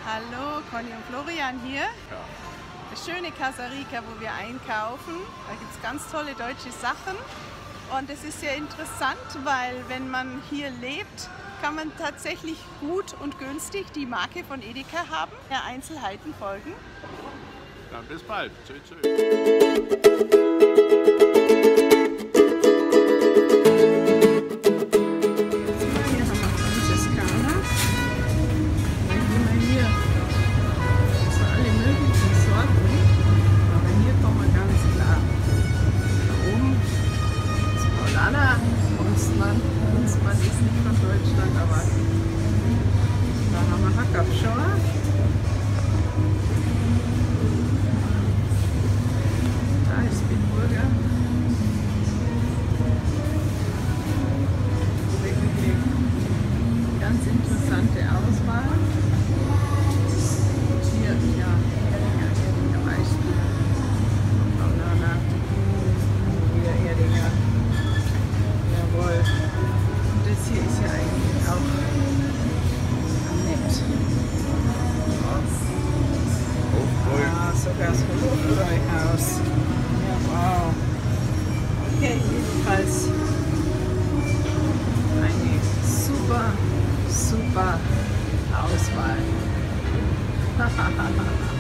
Hallo, Conny und Florian hier. Ja. Das schöne Casa Rica, wo wir einkaufen. Da gibt es ganz tolle deutsche Sachen. Und es ist sehr interessant, weil wenn man hier lebt, kann man tatsächlich gut und günstig die Marke von Edeka haben. Der Einzelheiten folgen. Dann bis bald. Tschüss, tschüss. Huntsmann ist nicht von Deutschland, aber da haben wir Hackabschauer. Da ist Bitburger. Wirklich ganz interessante Auswahl. Und hier, ja, Erdinger Beispiel. Banana. Hier Erdinger. Jawohl. Und das hier ist ja eigentlich auch nett. Ah, sogar das Hofbräuhaus. Ja, wow. Okay, jedenfalls eine super Auswahl.